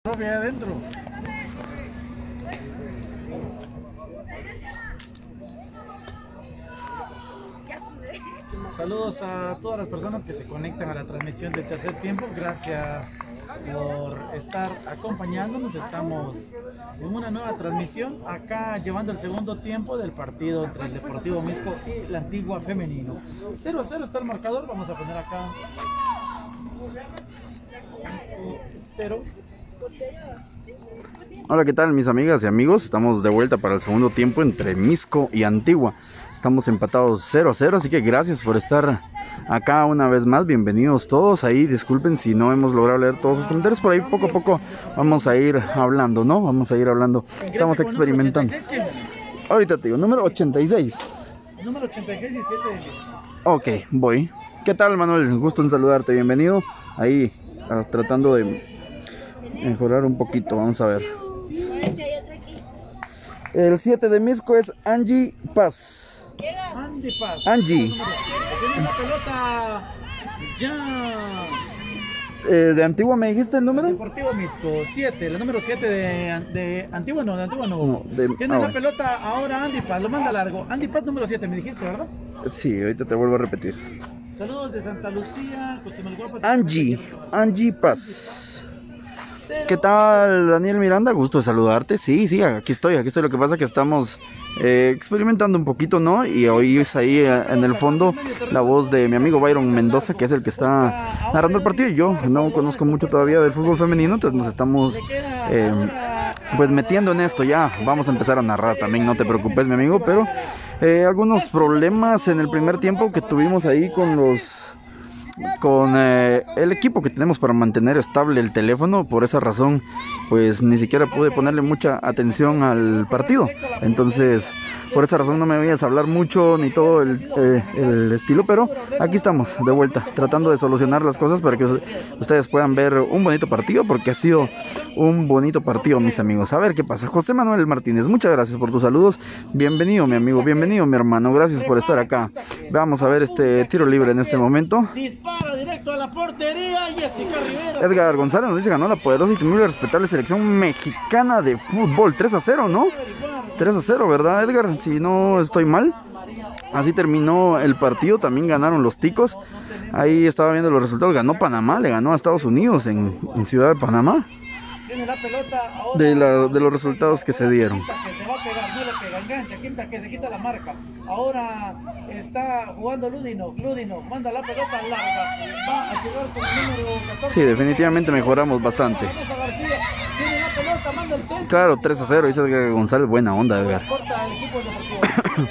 Todavía adentro. Saludos a todas las personas que se conectan a la transmisión del tercer tiempo. Gracias por estar acompañándonos. Estamos en una nueva transmisión acá llevando el segundo tiempo del partido entre el Deportivo Misco y la Antigua Femenino. 0-0 está el marcador. Vamos a poner acá Misco 0. Hola, ¿qué tal mis amigas y amigos? Estamos de vuelta para el segundo tiempo entre Misco y Antigua. Estamos empatados 0-0, así que gracias por estar acá una vez más. Bienvenidos todos. Ahí disculpen si no hemos logrado leer todos sus comentarios. Por ahí poco a poco vamos a ir hablando, ¿no? Vamos a ir hablando. Estamos experimentando. Ahorita te digo, número 86. Número 86 y 7 de Misco. Ok, voy. ¿Qué tal, Manuel? Gusto en saludarte. Bienvenido. Ahí, tratando de mejorar un poquito. Vamos a ver. El 7 de Misco es Angie Paz. Andy Paz. Angie. Tiene la pelota ya. ¿De Antigua me dijiste el número? Deportivo Misco 7, la número 7 de Antigua no, de Antigua no. No, Tiene la pelota ahora Andy Paz, lo manda largo. Andy Paz número 7 me dijiste, ¿verdad? Sí, ahorita te vuelvo a repetir. Saludos de Santa Lucía, Angie Paz. ¿Qué tal, Daniel Miranda? Gusto de saludarte. Sí, aquí estoy. Lo que pasa es que estamos experimentando un poquito, ¿no? Y hoy es ahí en el fondo la voz de mi amigo Byron Mendoza, que es el que está narrando el partido. Y yo no conozco mucho todavía del fútbol femenino, entonces nos estamos pues metiendo en esto. Ya vamos a empezar a narrar también, no te preocupes, mi amigo. Pero algunos problemas en el primer tiempo que tuvimos ahí con el equipo que tenemos para mantener estable el teléfono. Por esa razón pues ni siquiera pude ponerle mucha atención al partido, entonces por esa razón no me voy a hablar mucho ni todo el estilo, pero aquí estamos de vuelta tratando de solucionar las cosas para que ustedes puedan ver un bonito partido, porque ha sido un bonito partido, mis amigos. A ver qué pasa. José Manuel Martínez, muchas gracias por tus saludos. Bienvenido, mi amigo, bienvenido, mi hermano, gracias por estar acá. Vamos a ver este tiro libre en este momento. Dispara directo a la portería. Jessica Rivera. Edgar González nos dice: ganó la poderosa y temible y respetable selección mexicana de fútbol. 3-0, ¿no? 3-0, ¿verdad, Edgar? Si no estoy mal. Así terminó el partido. También ganaron los ticos. Ahí estaba viendo los resultados. Ganó Panamá, le ganó a Estados Unidos en Ciudad de Panamá. De los resultados que se dieron. Que se va a pegar, no le pega, engancha, quinta que se quita la marca. Ahora está jugando Ludino, manda la pelota larga, va a llegar con el número 14. Sí, definitivamente mejoramos bastante. Tiene la pelota, manda el centro. Claro, 3-0, dice Edgar González, buena onda, Edgar. Corta el equipo deportivo.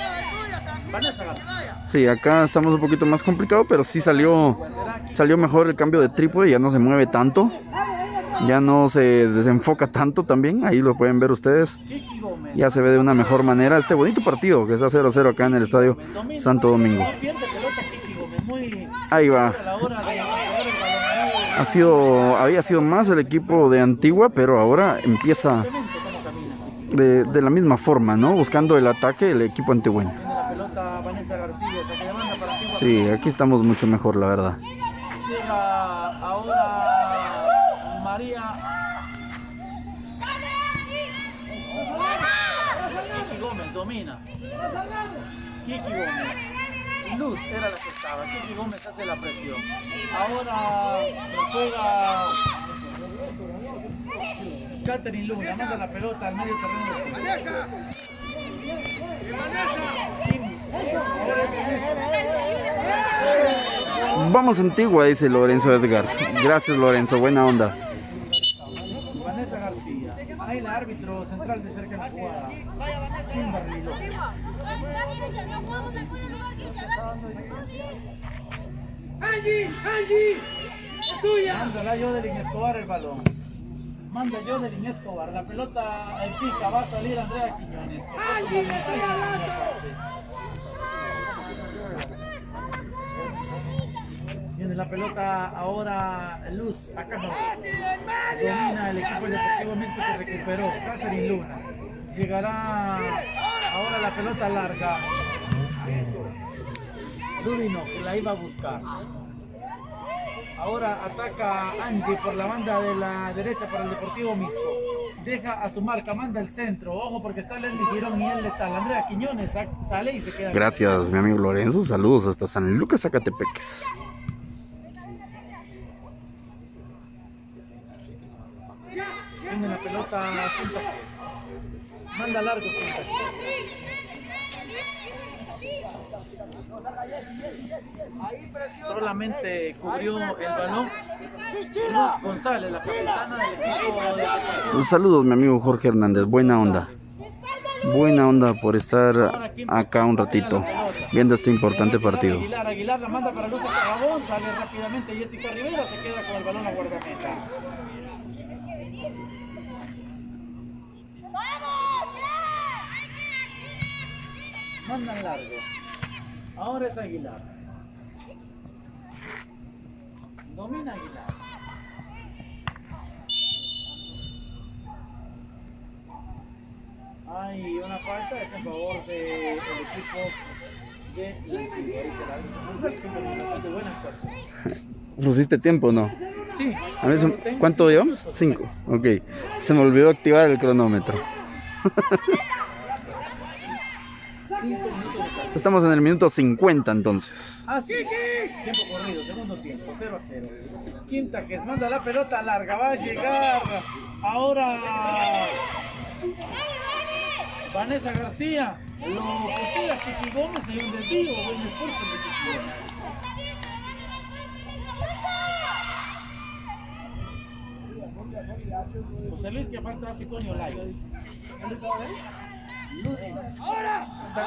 Sí, acá estamos un poquito más complicado, pero sí salió mejor el cambio de trípode, ya no se mueve tanto. Ya no se desenfoca tanto también, ahí lo pueden ver ustedes. Ya se ve de una mejor manera este bonito partido que está 0-0 acá en el Estadio Santo Domingo. Ahí va. Había sido más el equipo de Antigua, pero ahora empieza de la misma forma, ¿no? Buscando el ataque el equipo antigüeño. Sí, aquí estamos mucho mejor, la verdad. Llega ahora María. Kiki Gómez domina. Kiki Gómez. Luz era la que estaba. Kiki Gómez hace la presión. Ahora juega Catherine Luna. Manda la pelota al medio terreno. Vamos Antigua, dice Lorenzo Edgar. Gracias, Lorenzo, buena onda. Vanessa García, ahí el árbitro central de cerca de la jugada. Angie, tuya. Mándala Yodelin Escobar el balón. Manda Yodelin Escobar, la pelota en pica, va a salir Andrea Quiñones. Viene la pelota ahora Luz, acá no. Domina el equipo del Deportivo Misco que recuperó. Catherine Luna. Llegará ahora la pelota larga. Ludino, que la iba a buscar. Ahora ataca Angie por la banda de la derecha para el Deportivo Misco. Deja a su marca, manda el centro. Ojo porque está Leslie Girón y el letal. Andrea Quiñones sale y se queda. Gracias, mi amigo Lorenzo. Saludos hasta San Lucas, Zacatepeques. Tiene la pelota Punta Ques. Manda largo Punta Ques. Solamente cubrió el balón Luz González, la capitana del equipo de... Saludos, mi amigo Jorge Hernández. Buena onda. Buena onda por estar acá un ratito viendo este importante partido. Aguilar la manda para Luz Carrabón, sale rápidamente Jessica Rivera, se queda con el balón a guardameta. Mandan largo. Ahora es Aguilar. Domina Aguilar. Hay una falta, es en favor del equipo de la buena actuación. ¿Pusiste tiempo o no? Sí. A ver, ¿cuánto llevamos? 5. Ok. Se me olvidó activar el cronómetro. 5 minutos. Estamos en el minuto 50 entonces. Así que tiempo corrido, segundo tiempo, 0-0. Quinta que manda la pelota larga, va a llegar ahora Vanessa García. Lo putea Kiki Gómez y un desvío, buen esfuerzo de Kiki Gómez. José Luis que falta hace Conio Layo. ¡Ahora!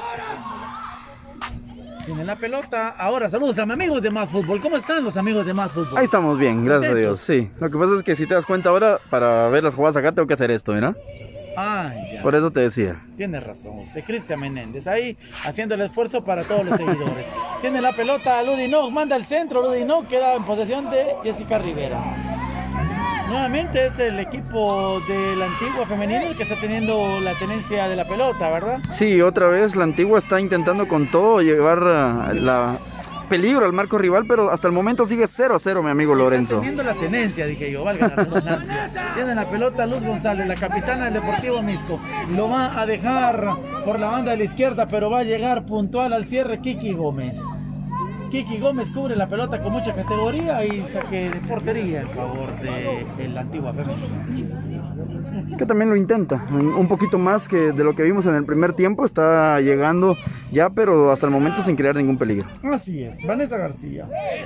Tienen la pelota. Ahora, saludos a mis amigos de Más Fútbol. ¿Cómo están los amigos de Más Fútbol? Ahí estamos bien, gracias a Dios. Sí, lo que pasa es que si te das cuenta ahora, para ver las jugadas acá tengo que hacer esto, ¿verdad? Ah, ya. Por eso te decía. Tiene razón usted, Cristian Menéndez, ahí haciendo el esfuerzo para todos los seguidores. Tiene la pelota Ludinoc, manda al centro, Ludinoc queda en posesión de Jessica Rivera. Nuevamente es el equipo de la Antigua femenina el que está teniendo la tenencia de la pelota, ¿verdad? Sí, otra vez la Antigua está intentando con todo llevar la peligro al marco rival, pero hasta el momento sigue 0-0, mi amigo Lorenzo. Está teniendo la tenencia, dije yo, valga la redundancia. Tiene la pelota Luz González, la capitana del Deportivo Misco. Lo va a dejar por la banda de la izquierda, pero va a llegar puntual al cierre Kiki Gómez. Kiki Gómez cubre la pelota con mucha categoría y saque de portería en favor de la Antigua femenina. Que también lo intenta, un poquito más que de lo que vimos en el primer tiempo, está llegando ya, pero hasta el momento sin crear ningún peligro. Así es, Vanessa García.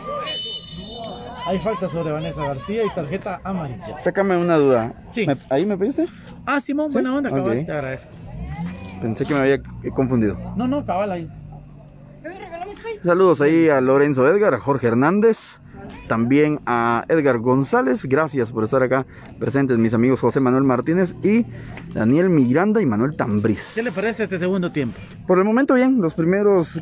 Hay falta sobre Vanessa García y tarjeta amarilla. Sácame una duda. Sí. ¿Ahí me pediste? Ah, Simón, ¿Sí? buena onda, cabal, Okay. te agradezco. Pensé que me había confundido. No, cabal ahí. Saludos ahí a Lorenzo Edgar, a Jorge Hernández, también a Edgar González. Gracias por estar acá presentes, mis amigos José Manuel Martínez y Daniel Miranda y Manuel Tambriz. ¿Qué le parece este segundo tiempo? Por el momento bien, los primeros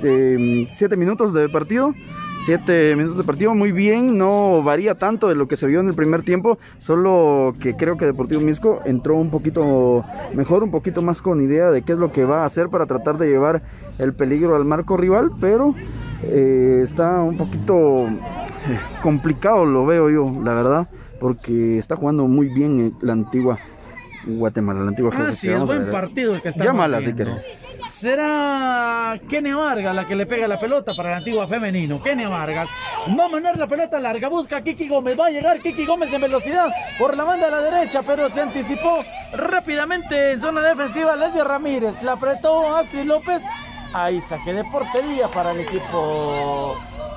7 minutos de partido. 7 minutos de partido, muy bien, no varía tanto de lo que se vio en el primer tiempo, solo que creo que Deportivo Misco entró un poquito mejor, un poquito más con idea de qué es lo que va a hacer para tratar de llevar el peligro al marco rival, pero está un poquito complicado, lo veo yo, la verdad, porque está jugando muy bien la Antigua Guatemala, la Antigua Ah, sí, es buen partido el que está Llámala si viendo. querés. Será Kenia Vargas la que le pega la pelota para la Antigua femenino. Kenia Vargas va a mandar la pelota larga, busca a Kiki Gómez, va a llegar Kiki Gómez en velocidad por la banda de la derecha, pero se anticipó rápidamente en zona defensiva Lesbia Ramírez, la apretó Astrid López, ahí saque de portería para el equipo.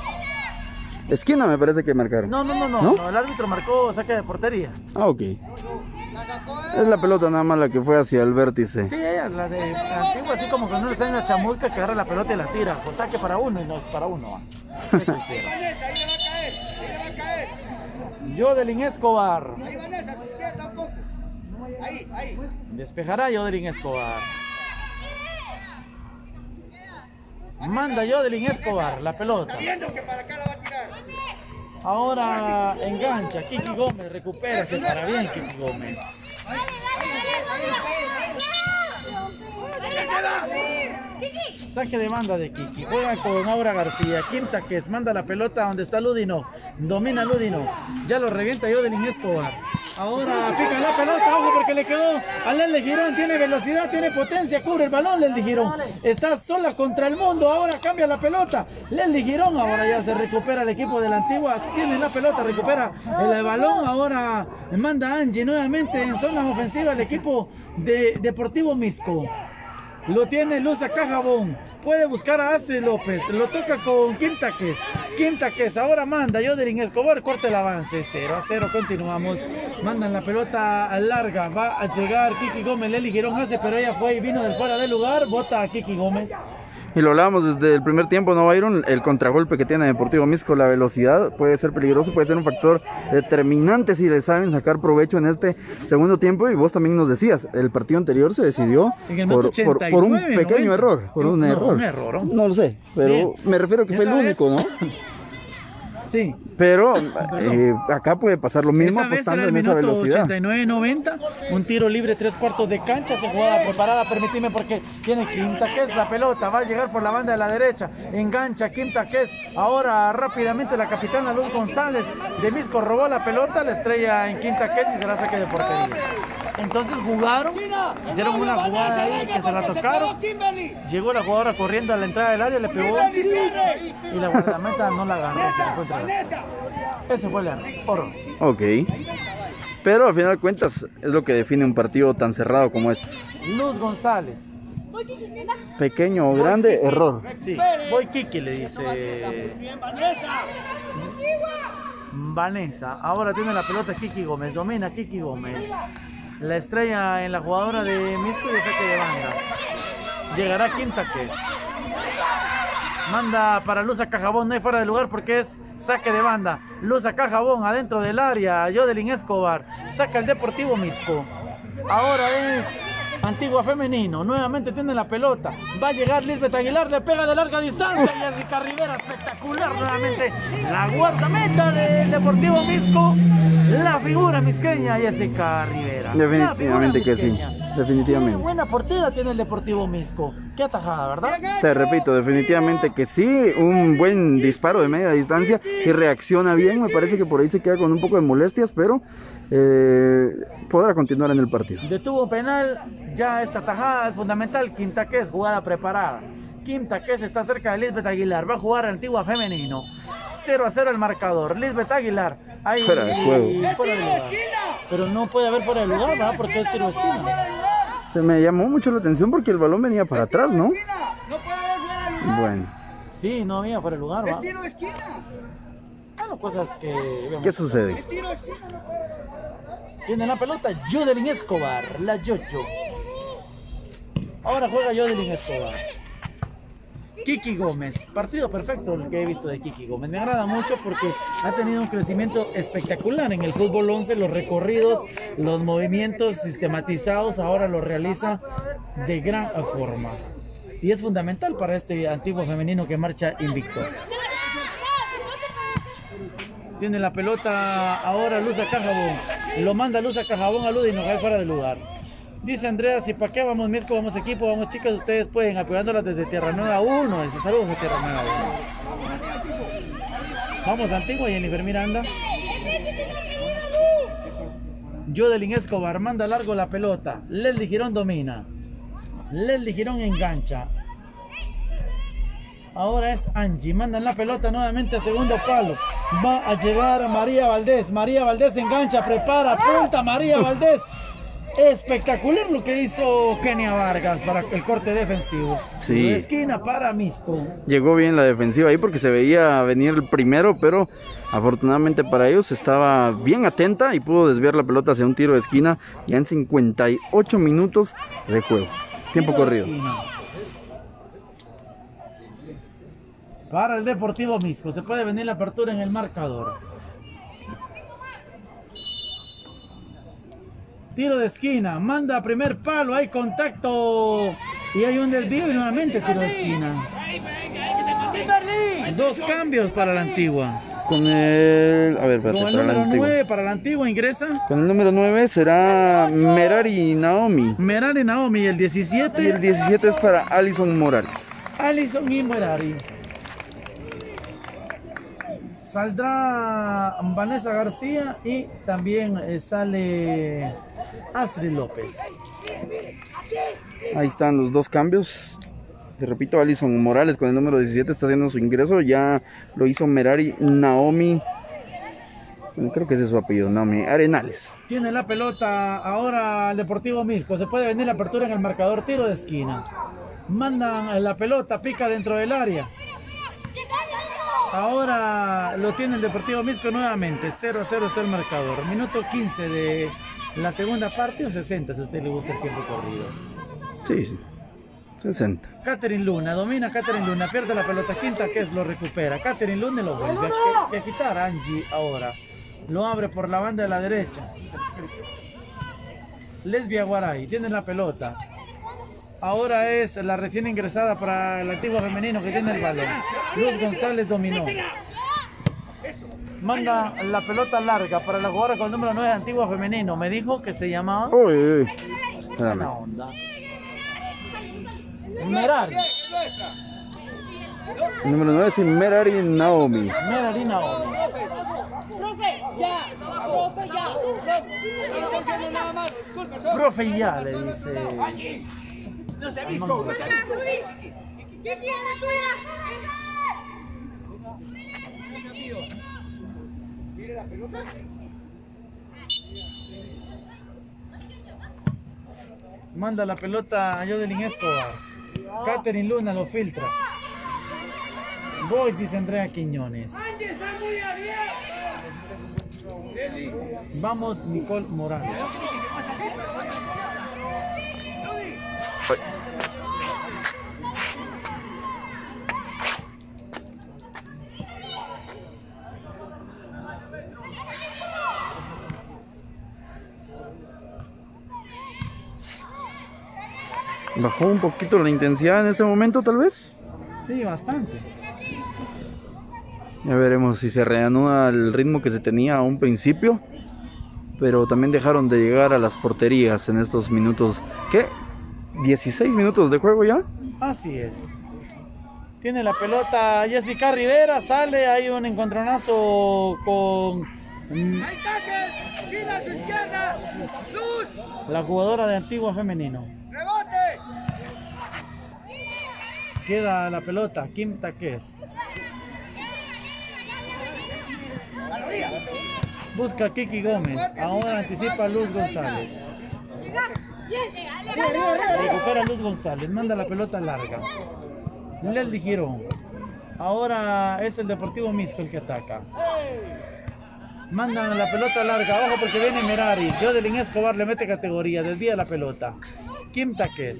Esquina me parece que marcaron. No, el árbitro marcó saque de portería. Ah, ok. Es la pelota nada más la que fue hacia el vértice. Sí, ella es la de la Antigua, así como cuando uno está en la chamusca que agarra la pelota y la tira. O saque para uno y no es para uno. Eso hicieron. Ahí le va a caer. Yodelin Escobar. Ahí Vanessa, a tu izquierda tampoco. Ahí. Despejará Yodelin Escobar. Manda Yodelin Escobar la pelota. Viendo que para acá la va a tirar. Ahora engancha Kiki Gómez, recupera, se para bien Kiki Gómez. Saque de banda de Kiki. Juega con Aura García. Kim Taques manda la pelota donde está Ludino. Domina Ludino. Ya lo revienta Yodelin Escobar. Ahora pica la pelota. Ojo porque le quedó a Leslie Girón. Tiene velocidad, tiene potencia. Cubre el balón Leslie Girón. Está sola contra el mundo. Ahora cambia la pelota. Leslie Girón. Ahora ya se recupera el equipo de la Antigua. Tiene la pelota, recupera el balón. Ahora manda Angie nuevamente en zona ofensiva el equipo de Deportivo Misco. Lo tiene Luza Cajabón. Puede buscar a Astrid López. Lo toca con Kim Taques. Kim Taques ahora manda Yodelin Escobar. Corta el avance. 0-0. Continuamos. Mandan la pelota larga. Va a llegar Kiki Gómez. Leslie Girón hace, pero ella fue y vino del fuera del lugar. Bota a Kiki Gómez. Y lo hablábamos desde el primer tiempo, ¿no, Byron? El contragolpe que tiene Deportivo Misco, la velocidad, puede ser peligroso, puede ser un factor determinante si le saben sacar provecho en este segundo tiempo. Y vos también nos decías, el partido anterior se decidió por un pequeño error. Por un error. No lo sé, pero bien. Me refiero que fue el único, ¿no? Sí. Pero acá puede pasar lo mismo apostando en esa velocidad. 89-90, un tiro libre 3/4 de cancha, se jugada preparada, permitime porque tiene Kim Taques la pelota, va a llegar por la banda de la derecha, engancha Kim Taques, ahora rápidamente la capitana Luz González de Misco robó la pelota, la estrella en Kim Taques y se la saque de portería. Entonces jugaron, hicieron una jugada ahí que se la tocaron, llegó la jugadora corriendo a la entrada del área, le pegó y la guardameta no la ganó, se encuentra. Ese fue el error. Ok. Pero al final de cuentas es lo que define un partido tan cerrado como este. Luz González. Pequeño o grande error. Sí, voy Kiki, le dice Vanessa. Ahora tiene la pelota Kiki Gómez. Domina Kiki Gómez. La estrella en la jugadora de Misco y saque de banda. Llegará Kim Taques. Manda para Luza Cajabón, no hay fuera de lugar porque es saque de banda. Luza Cajabón adentro del área. Yodelin Escobar. Saca el Deportivo Misco. Ahora es Antigua Femenino. Nuevamente tiene la pelota. Va a llegar Lisbeth Aguilar. Le pega de larga distancia. Y Jessica Rivera espectacular. Nuevamente la guardameta del Deportivo Misco. La figura misqueña Jessica Rivera. Definitivamente que sí. Definitivamente. Qué buena portera tiene el Deportivo Misco. Qué atajada, ¿verdad? Te repito, definitivamente que sí. Un buen disparo de media distancia y reacciona bien. Me parece que por ahí se queda con un poco de molestias, pero podrá continuar en el partido. Detuvo penal. Ya esta atajada es fundamental. Kim Taques, jugada preparada. Kim Taques está cerca de Lisbeth Aguilar. Va a jugar Antigua Femenino. 0-0 el marcador. Lisbeth Aguilar. Ahí, fuera de juego. Fuera de lugar. Pero no puede haber fuera de lugar, ¿verdad? Porque es tiro de esquina. Se me llamó mucho la atención porque el balón venía para atrás, ¿no? No puede haber fuera de lugar. Bueno. Sí, no había fuera de lugar, ¿va? Es tiro de esquina. Bueno, cosas que... ¿Qué sucede? Es tiro de esquina. Tiene la pelota Yodelin Escobar, la Yoyo. Ahora juega Yodelin Escobar. Kiki Gómez, partido perfecto el que he visto de Kiki Gómez. Me agrada mucho porque ha tenido un crecimiento espectacular en el fútbol 11, los recorridos, los movimientos sistematizados, ahora los realiza de gran forma. Y es fundamental para este Antiguo Femenino que marcha invicto. Tiene la pelota ahora Luza Cajabón. Lo manda Luza Cajabón a Ludino, que fuera de lugar. Dice Andrea, si para qué vamos Misco, vamos equipo, vamos chicas, ustedes pueden apoyándolas desde Tierra Nueva 1. Dice, saludos a Tierra Nueva 1. Vamos Antigua, Jennifer Miranda. Yodelin Escobar manda largo la pelota. Leslie Girón domina. Leslie Girón engancha. Ahora es Angie. Mandan la pelota nuevamente a segundo palo. Va a llegar María Valdés. María Valdés engancha, prepara, punta María Valdés. Espectacular lo que hizo Kenia Vargas para el corte defensivo. Sí. De esquina para Misco. Llegó bien la defensiva ahí porque se veía venir el primero, pero afortunadamente para ellos estaba bien atenta y pudo desviar la pelota hacia un tiro de esquina ya en 58 minutos de juego. Tiempo corrido. Para el Deportivo Misco. Se puede venir la apertura en el marcador. Tiro de esquina, manda primer palo, hay contacto y hay un desvío y nuevamente tiro de esquina. Dos cambios para la Antigua. Con el... A ver, espérate, Con el para la número antigua. 9 para la antigua ingresa Con el número 9 será Merari Naomi. Merari Naomi. Y el 17, Y el 17 es para Alison Morales. Alison y Merari. Saldrá Vanessa García y también sale Astrid López. Ahí están los dos cambios. Te repito, Alison Morales con el número 17 está haciendo su ingreso. Ya lo hizo Merari Naomi. Bueno, creo que ese es su apellido, Naomi Arenales. Tiene la pelota ahora el Deportivo Misco. Se puede venir la apertura en el marcador, tiro de esquina. Mandan la pelota, pica dentro del área. Ahora lo tiene el Deportivo Misco nuevamente. 0-0 está el marcador. Minuto 15 de la segunda parte o 60 si a usted le gusta el tiempo corrido. Sí, sí. 60. Catherine Luna, domina Catherine Luna, pierde la pelota, Quinta que lo recupera. Catherine Luna lo vuelve a quitar. Angie ahora lo abre por la banda de la derecha. Lesbia Guaray tiene la pelota. Ahora es la recién ingresada para el antiguo femenino que tiene el balón. Luz González dominó. Manda la pelota larga para la jugadora con el número 9 antiguo femenino. Me dijo que se llamaba... Uy, uy. Buena Espérame. onda. Merari. El número 9 es Merari Naomi. Merari Naomi. Profe, ya. Profe, ya. Profe ya, le dice. No se ha visto. ¿Qué tiene la tuya? Mire la pelota. Manda la pelota a Yodelin Escobar. Catherine Luna lo filtra. Voy, dice Andrea Quiñones. Vamos, Nicole Morales. Bajó un poquito la intensidad en este momento, tal vez. Sí, bastante. Ya veremos si se reanuda el ritmo que se tenía a un principio. Pero también dejaron de llegar a las porterías en estos minutos. ¿Qué? ¿16 minutos de juego ya? Así es. Tiene la pelota Jessica Rivera, sale, hay un encontronazo con ¡Hay taques! ¡China a su izquierda! ¡Luz! la jugadora de Antigua femenino. ¡Rebote! Queda la pelota, Kim Taques. Busca a Kiki Gómez, ahora anticipa a Luz González. Recupera a Luz González, manda la pelota larga. Leslie Girón. Ahora es el Deportivo Misco el que ataca. Mandan la pelota larga abajo porque viene Merari. Yodelin Escobar le mete categoría, desvía la pelota. Kim Taques.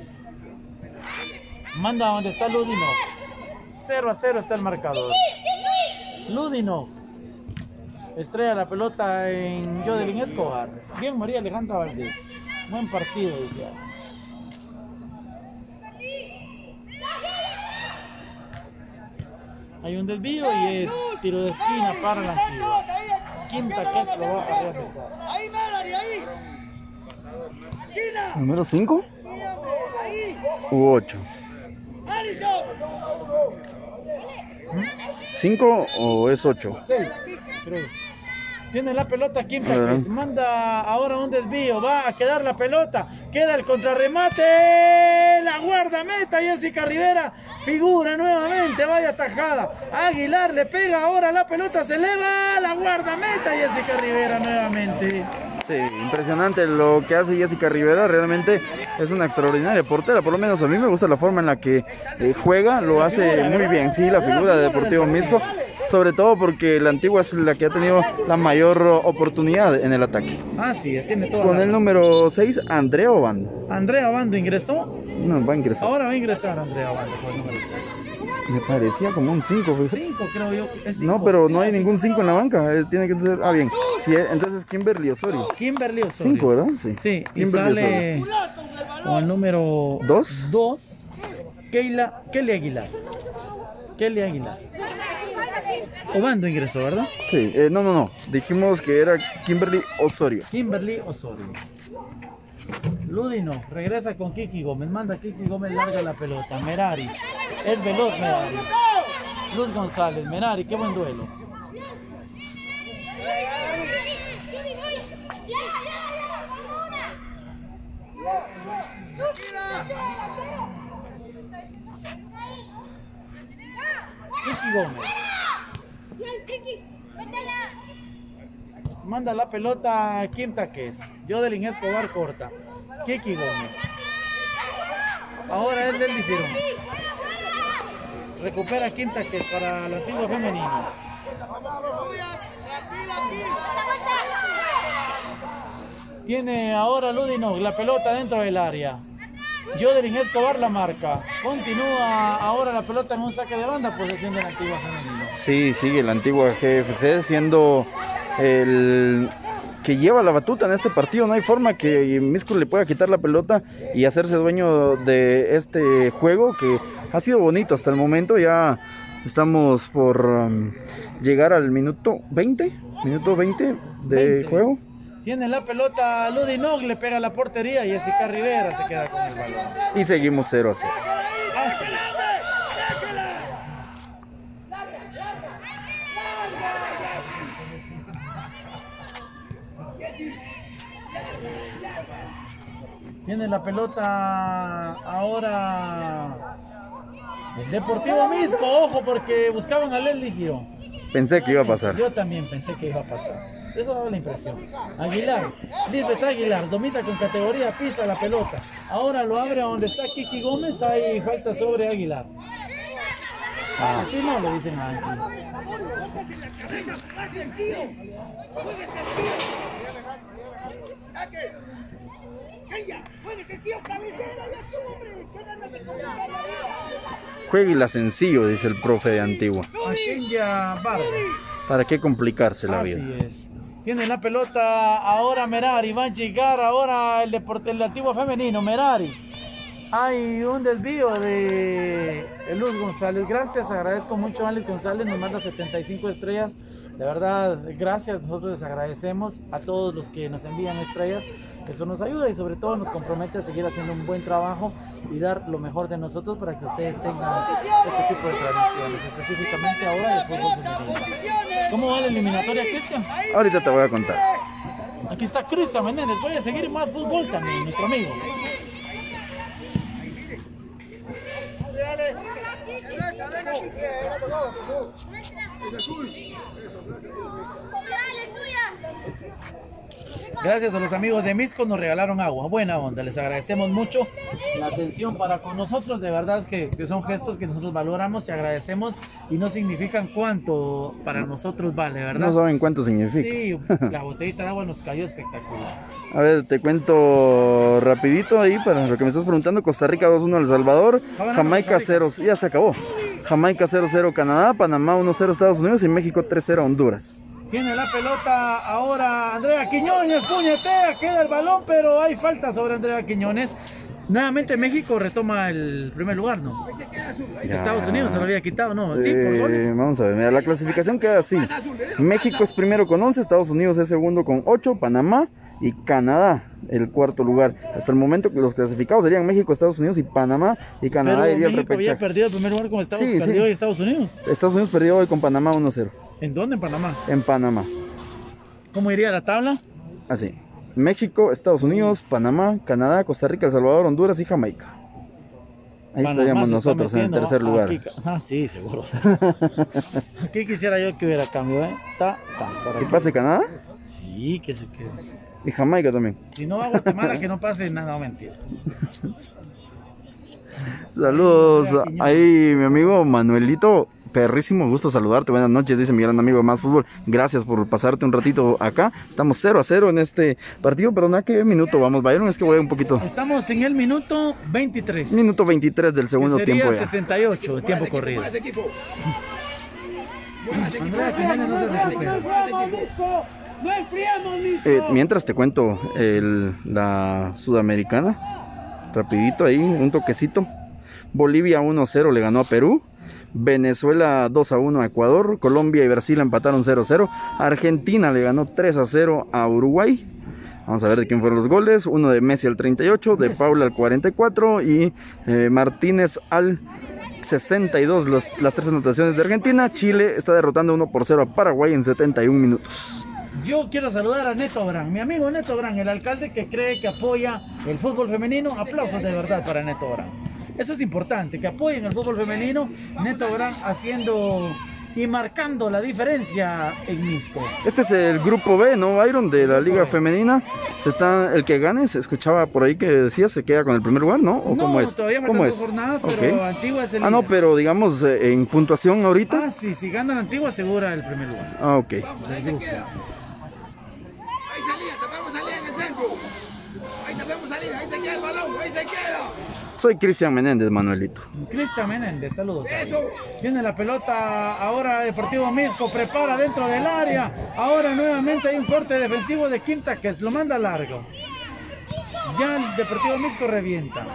Manda donde está Ludinov. 0-0 está el marcador. Ludinov estrella la pelota en Yodelin Escobar. Bien María Alejandra Valdés. Buen partido, dice. Hay un desvío y es tiro de esquina para la Antigua. Kim Taques lo va a realizar. ¡Ahí, Merari, ahí! ¡China! ¿Número 5? ¡Ahí! U 8. ¡Alison! ¿5 o es 8? 6, creo. Tiene la pelota Kim Taques. Manda ahora un desvío. Va a quedar la pelota. Queda el contrarremate. La guardameta Jessica Rivera. Figura nuevamente. Vaya tajada. Aguilar le pega ahora. La pelota se eleva. La guardameta Jessica Rivera nuevamente. Sí, impresionante lo que hace Jessica Rivera. Realmente es una extraordinaria portera. Por lo menos a mí me gusta la forma en la que juega. Lo hace muy bien. Sí, la figura de Deportivo Misco. Sobre todo porque la Antigua es la que ha tenido la mayor oportunidad en el ataque. Así es, tiene toda Con la el razón. número 6, Andrea Obando. Andrea Obando ingresó. No, va a ingresar. Ahora va a ingresar Andrea Obando con el número 6. Me parecía como un 5. 5 creo yo. Es No, cinco. pero no hay ningún 5 en la banca. Tiene que ser... Ah, bien. Sí, entonces Kimberly Osorio. Kimberly Osorio. 5, ¿verdad? Sí. Sí, y Kimberly sale con el número ¿Dos? 2, Kelly Aguilar. Kelly Aguilar. Obando ingresó, ¿verdad? Sí, no. Dijimos que era Kimberly Osorio. Kimberly Osorio. Ludino regresa con Kiki Gómez. Manda a Kiki Gómez, larga la pelota. Merari. Es veloz Merari. Luz González. Merari, qué buen duelo. Kiki Gómez. Manda la pelota a Kim Taques. Jodelin Escobar corta. Kiki Gómez. Ahora es Leslie Girón. Recupera Kim Taques para el antiguo femenino. Tiene ahora Ludinov la pelota dentro del área. Jodelin Escobar la marca. Continúa ahora la pelota en un saque de banda, posesión del antiguo femenino. Sí, sigue el antiguo GFC siendo el que lleva la batuta en este partido. No hay forma que Misco le pueda quitar la pelota y hacerse dueño de este juego que ha sido bonito hasta el momento. Ya estamos por llegar al minuto 20 de juego. Tiene la pelota Ludinov, le pega a la portería y Jessica Rivera se queda con el balón. Y seguimos 0-0. Así. Tiene la pelota ahora el Deportivo Misco, ojo, porque buscaban a Leslie Girón. Pensé que iba a pasar. Yo también pensé que iba a pasar. Eso daba la impresión. Aguilar, Lisbeth Aguilar, domina con categoría, pisa la pelota. Ahora lo abre a donde está Kiki Gómez, hay falta sobre Aguilar. Así no le dicen a Angie. Jueguela sencillo, dice el profe de Antigua. Ascendia Vargas. ¿Para qué complicarse la vida? Así es. Tiene la pelota ahora Merari, va a llegar ahora el antiguo femenino, Merari. Hay un desvío de Luz González, gracias, agradezco mucho a Alex González, nos manda 75 estrellas, de verdad, gracias, nosotros les agradecemos a todos los que nos envían estrellas, eso nos ayuda y sobre todo nos compromete a seguir haciendo un buen trabajo y dar lo mejor de nosotros para que ustedes tengan este tipo de transmisiones, específicamente ahora del fútbol femenino. ¿Cómo va la eliminatoria, Cristian? Ahorita te voy a contar. Aquí está Cristian Menéndez, voy a seguir más fútbol también, nuestro amigo. Gracias a los amigos de Misco nos regalaron agua, buena onda, les agradecemos mucho la atención para con nosotros, de verdad que son gestos que nosotros valoramos y agradecemos y no significan cuánto para nosotros vale, ¿verdad? No saben cuánto significa. Sí, la botellita de agua nos cayó espectacular. A ver, te cuento rapidito ahí para lo que me estás preguntando. Costa Rica 2-1 El Salvador, Jamaica 0, ya se acabó. Jamaica 0-0 Canadá, Panamá 1-0 Estados Unidos y México 3-0 Honduras. Tiene la pelota ahora Andrea Quiñones, puñetea, queda el balón, pero hay falta sobre Andrea Quiñones. Nuevamente México retoma el primer lugar, ¿no? Ya. Estados Unidos se lo había quitado, ¿no? Sí, por goles. Vamos a ver, mira, la clasificación queda así. México es primero con 11, Estados Unidos es segundo con 8, Panamá y Canadá el cuarto lugar. Hasta el momento los clasificados serían México, Estados Unidos y Panamá, y Canadá iría al repechaje. Había perdido el primer lugar con Estados Unidos, y Estados Unidos. Estados Unidos perdió hoy con Panamá 1-0. ¿En dónde? ¿En Panamá? En Panamá. ¿Cómo iría la tabla? Así. México, Estados Unidos, Panamá, Canadá, Costa Rica, El Salvador, Honduras y Jamaica. Ahí Panamá estaríamos nosotros en el tercer lugar. Sí, seguro. Aquí quisiera yo que hubiera cambio, ¿eh? ¿Que pase Canadá? Sí, que se quede. Y Jamaica también. Si no va a Guatemala, que no pase nada, no, mentira. Saludos ahí, mi amigo Manuelito. Perrísimo, gusto saludarte, buenas noches, dice mi gran amigo de Más Fútbol. Gracias por pasarte un ratito acá. Estamos 0-0 en este partido, pero ¿a qué minuto vamos, Bayron? Es que voy un poquito. Estamos en el minuto 23. Minuto 23 del segundo tiempo. Sería 68 de tiempo corrido. Andrea Jiménez no se recupera. Mientras te cuento la sudamericana, rapidito ahí, un toquecito. Bolivia 1-0 le ganó a Perú. Venezuela 2-1 a Ecuador. Colombia y Brasil empataron 0-0. Argentina le ganó 3-0 a Uruguay. Vamos a ver de quién fueron los goles. Uno de Messi al 38, de Paula al 44 y Martínez al 62. Las tres anotaciones de Argentina. Chile está derrotando 1-0 a Paraguay en 71 minutos. Yo quiero saludar a Neto Brand, mi amigo Neto Brand, el alcalde que cree que apoya el fútbol femenino. Aplausos de verdad para Neto Brand. Eso es importante, que apoyen el fútbol femenino. Neto Brand haciendo y marcando la diferencia en Misco. Este es el grupo B, ¿no, Byron? De la liga femenina. El que gane, se escuchaba por ahí que decía, se queda con el primer lugar, ¿no? ¿O no, cómo es? Todavía faltan 2 jornadas, pero okay. Antigua es el Ah, no, líder. Pero digamos, en puntuación ahorita. Ah, sí, si gana la Antigua asegura el primer lugar. Ah, ok. Ahí se queda. Ahí salía, te vemos salir en el centro. Ahí te vemos salir, ahí se queda el balón, ahí se queda. Soy Cristian Menéndez, Manuelito. Cristian Menéndez, saludos. Eso. Tiene la pelota ahora Deportivo Misco, prepara dentro del área. Ahora nuevamente hay un corte defensivo de Quinta que lo manda largo. Ya el Deportivo Misco revienta.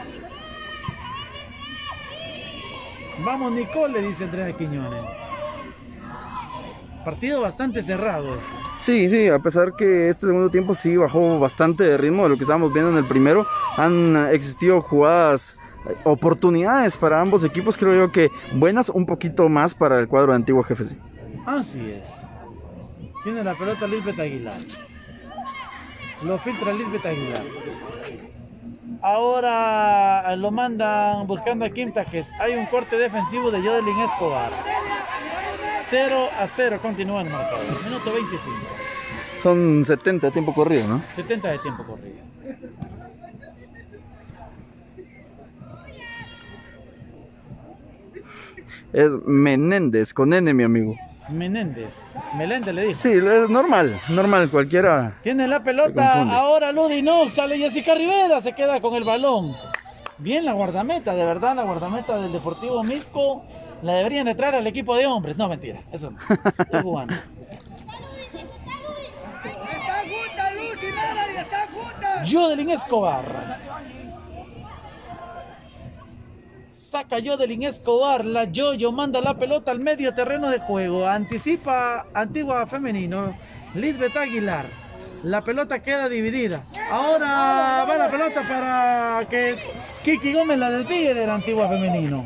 Vamos Nicole, le dice Andrea Quiñones. Partido bastante cerrado este. Sí, a pesar que este segundo tiempo sí bajó bastante de ritmo de lo que estábamos viendo en el primero. Han existido jugadas, oportunidades para ambos equipos, creo yo que buenas, un poquito más para el cuadro de Antigua GFC. Así es. Tiene la pelota Lisbeth Aguilar. Lo filtra Lisbeth Aguilar. Ahora lo mandan buscando a Quintaques. Hay un corte defensivo de Yodelin Escobar. 0-0 continúa el marcador. Minuto 25. Son 70 de tiempo corrido, ¿no? 70 de tiempo corrido. Es Menéndez, con N, mi amigo. Menéndez le dijo. Sí, es normal, cualquiera. Tiene la pelota ahora Ludi Nox, sale Jessica Rivera, se queda con el balón. Bien la guardameta, de verdad, la guardameta del Deportivo Misco. La deberían de traer al equipo de hombres. No, mentira, eso no. Es jugando. Están juntas, Luz y Melanie, están juntas. Yodelin Escobar. Saca Yodelin Escobar, la Yoyo manda la pelota al medio terreno de juego. Anticipa Antigua Femenino. Lisbeth Aguilar. La pelota queda dividida. Ahora va la pelota para que Kiki Gómez la desvíe del Antigua Femenino.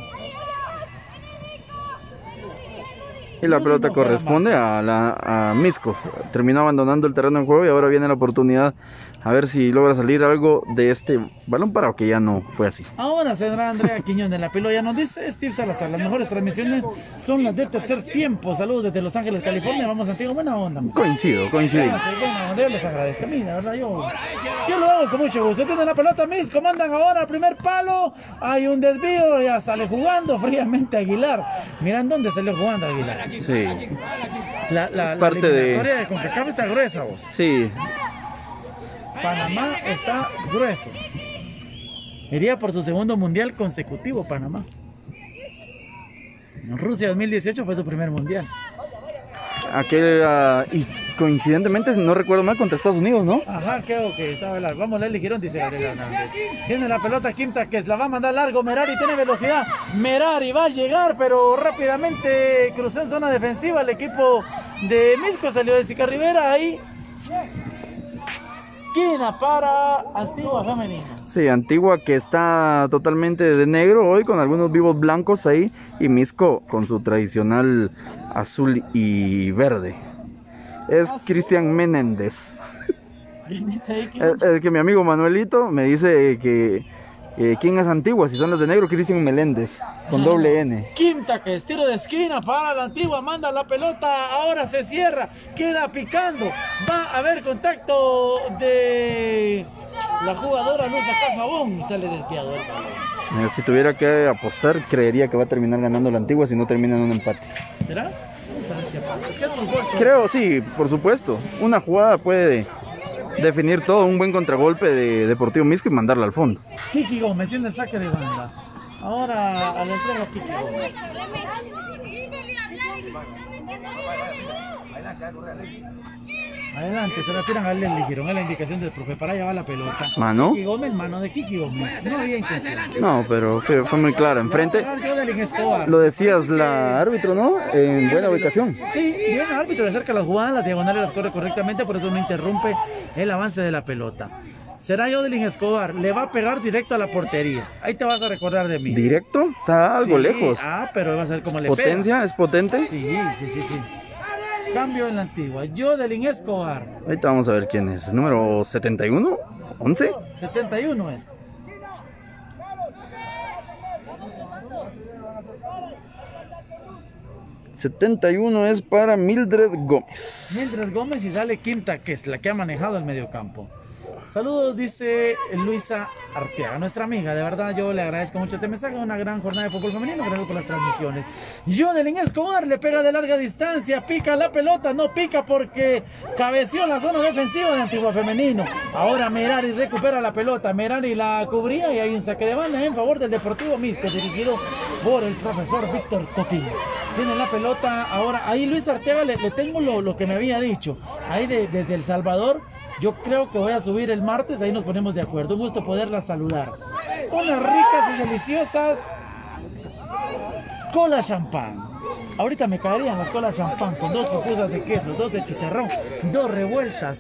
Y la pelota corresponde a Misco. Terminó abandonando el terreno en juego y ahora viene la oportunidad a ver si logra salir algo de este balón para que ya no fue así. Ahora será Andrea Quiñones. La pelota nos dice Steve Salazar. Las mejores transmisiones son las del tercer tiempo. Saludos desde Los Ángeles, California. Vamos Antigua, buena onda. Coincido. Gracias, buena onda. Yo les agradezco. Mira, verdad, yo lo hago con mucho gusto. Tienen la pelota Misco, mandan ahora primer palo. Hay un desvío, ya sale jugando fríamente Aguilar. Miran dónde salió jugando Aguilar. Sí. La parte eliminatoria de CONCACAF está gruesa, vos. Sí. Panamá está grueso. Iría por su segundo mundial consecutivo Panamá. En Rusia 2018 fue su primer mundial. Y coincidentemente, no recuerdo mal, contra Estados Unidos, ¿no? Ajá, creo que estaba largo. Vamos, Leslie Girón, dice Gabriel Hernández. Tiene la pelota Quinta, que la va a mandar largo. Merari tiene velocidad. Merari va a llegar, pero rápidamente cruzó en zona defensiva. El equipo de Misco salió de Jessica Rivera. Ahí esquina para Antigua Femenina. Sí, Antigua que está totalmente de negro hoy con algunos vivos blancos ahí y Misco con su tradicional azul y verde. Es Cristian Menéndez. ¿Quién dice ahí? Es que mi amigo Manuelito me dice que ¿quién es Antigua? Si son los de negro, Cristian Meléndez con doble N. Quinta, que es tiro de esquina para la Antigua, manda la pelota, ahora se cierra, queda picando, va a haber contacto de la jugadora, no saca jabón y sale desviado el balón. Si tuviera que apostar, creería que va a terminar ganando la Antigua si no termina en un empate. ¿Será? Vamos a ver qué pasa. Es que es fútbol, creo, sí, por supuesto. Una jugada puede definir todo, un buen contragolpe de Deportivo Misco y mandarla al fondo. Kiki Gómez tiene el saque de banda. Ahora a la entrega Kiki Gómez. Adelante, se la tiran a Leslie Girón, es la indicación del profe, para allá va la pelota. ¿Mano? Kiki Gómez, mano de Kiki Gómez, no había intención. No, pero fue muy claro, enfrente. Jodelin Escobar. Lo decías, la árbitro, ¿no? En buena ubicación. Sí, bien árbitro, le acerca las jugadas, las diagonales las corre correctamente, por eso no interrumpe el avance de la pelota. Será Jodelin Escobar, le va a pegar directo a la portería. Ahí te vas a recordar de mí. ¿Directo? Está algo Sí, lejos. pero va a ser como le ¿Potencia? pega. ¿Es potente? Sí. Cambio en la antigua. Jodelin Escobar. Ahorita vamos a ver quién es. ¿Número 71? ¿11? 71 es. ...71 es para Mildred Gómez. Mildred Gómez y sale Quinta, que es la que ha manejado el mediocampo. Saludos, dice Luisa Arteaga, nuestra amiga. De verdad, yo le agradezco mucho este mensaje. Una gran jornada de fútbol femenino. Gracias por las transmisiones. Jodelin Escobar le pega de larga distancia. Pica la pelota. No pica porque cabeció la zona defensiva de Antigua Femenino. Ahora Merari recupera la pelota. Merari la cubría y hay un saque de banda en favor del Deportivo Misco, dirigido por el profesor Víctor Cotín. Tiene la pelota ahora. Ahí Luis Arteaga le tengo lo que me había dicho. Ahí desde El Salvador. Yo creo que voy a subir el martes, ahí nos ponemos de acuerdo. Un gusto poderlas saludar. Unas ricas y deliciosas colas champán. Ahorita me caerían las colas champán con 2 pupusas de queso, 2 de chicharrón, 2 revueltas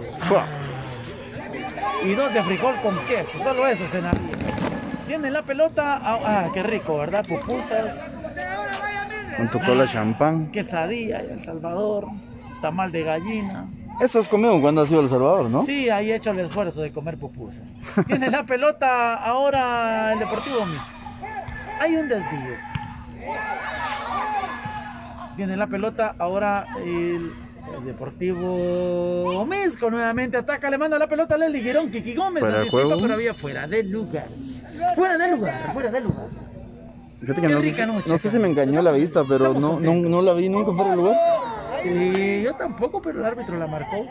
y 2 de frijol con queso. Solo eso, cenaría. Tienen la pelota. Qué rico, ¿verdad? Pupusas Con tu cola champán. quesadilla en El Salvador, tamal de gallina. Eso has comido cuando has ido a El Salvador, ¿no? Sí, ahí he hecho el esfuerzo de comer pupusas. Tiene la pelota ahora el Deportivo Misco. Hay un desvío. Tiene la pelota ahora el Deportivo Misco. Nuevamente ataca, le manda la pelota a Leslie Girón. Kiki Gómez anticipa, pero había fuera del lugar. Fuera del lugar. Fíjate que no sé si me engañó la vista, pero no la vi nunca fuera del lugar. Y yo tampoco, pero el árbitro la marcó.